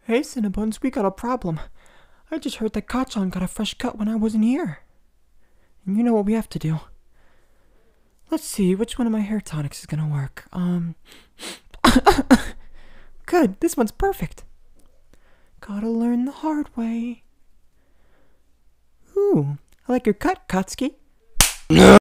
Hey, Cinnabons, we got a problem. I just heard that Kachan got a fresh cut when I wasn't here. And you know what we have to do. Let's see, which one of my hair tonics is gonna work? Good, this one's perfect. Gotta learn the hard way. Ooh, I like your cut, Katsuki.